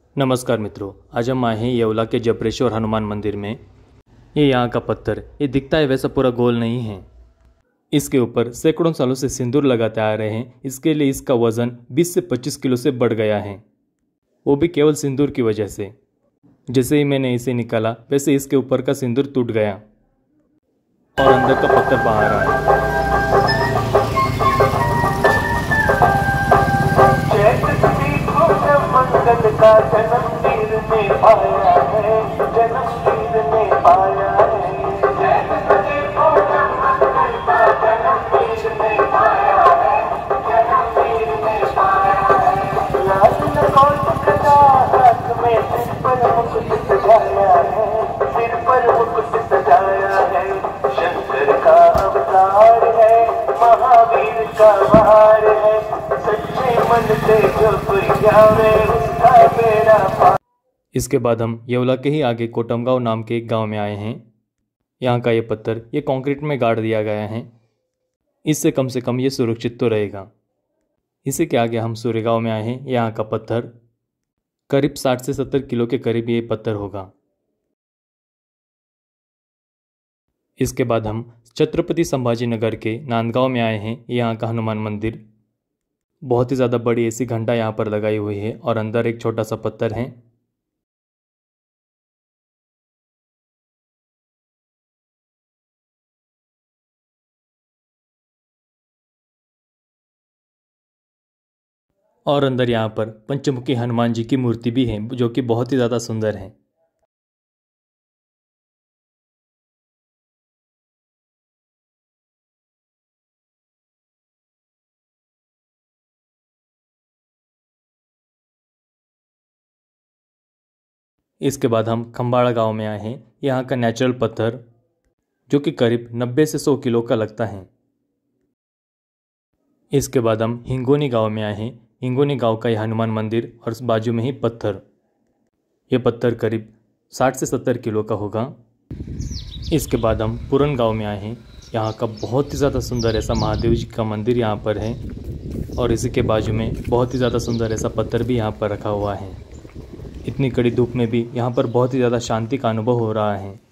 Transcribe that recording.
नमस्कार मित्रों, आज हम आए हैं येवला के जबरेश्वर हनुमान मंदिर में। ये यहाँ का पत्थर ये दिखता है वैसा पूरा गोल नहीं है। इसके ऊपर सैकड़ों सालों से सिंदूर लगाते आ रहे हैं। इसके लिए इसका वजन 20 से 25 किलो से बढ़ गया है, वो भी केवल सिंदूर की वजह से। जैसे ही मैंने इसे निकाला वैसे इसके ऊपर का सिंदूर टूट गया और अंदर का पत्थर बाहर आया। मंगल का जन्म वीर ने पाया है, जन्म वीर ने पाया है। मंगल का जन्म वीर ने पाया है, जन्म वीर ने पाया है। लाल लकोट गदा हाथ में, सिर पर मुकुट सजाया है, सिर पर मुकुट सजाया है। शंकर का अवतार है, महावीर का वार है। सच्चे मन से जो कोई जावे उसका बेड़ा पार। इसके बाद हम येवला के ही आगे कोटमगांव नाम के एक गांव में आए हैं। यहाँ का ये पत्थर ये कंक्रीट में गाड़ दिया गया है। इससे कम ये सुरक्षित तो रहेगा। इसी के आगे हम सूर्यगांव में आए हैं। यहाँ का पत्थर करीब 60 से 70 किलो के करीब ये पत्थर होगा। इसके बाद हम छत्रपति संभाजी नगर के नांदगांव में आए हैं। यहाँ का हनुमान मंदिर बहुत ही ज़्यादा बड़ी ऐसी घंटा यहाँ पर लगाई हुई है और अंदर एक छोटा सा पत्थर है। और अंदर यहाँ पर पंचमुखी हनुमान जी की मूर्ति भी है जो कि बहुत ही ज़्यादा सुंदर है। इसके बाद हम खंबाड़ा गांव में आए हैं। यहाँ का नेचुरल पत्थर जो कि करीब 90 से 100 किलो का लगता है। इसके बाद हम हिंगोनी गांव में आए हैं। हिंगोनी गांव का यह हनुमान मंदिर और बाजू में ही पत्थर, ये पत्थर करीब 60 से 70 किलो का होगा। इसके बाद हम पुरन गांव में आए हैं। यहाँ का बहुत ही ज़्यादा सुंदर ऐसा महादेव जी का मंदिर यहाँ पर है और इसी के बाजू में बहुत ही ज़्यादा सुंदर ऐसा पत्थर भी यहाँ पर रखा हुआ है। इतनी कड़ी धूप में भी यहाँ पर बहुत ही ज़्यादा शांति का अनुभव हो रहा है।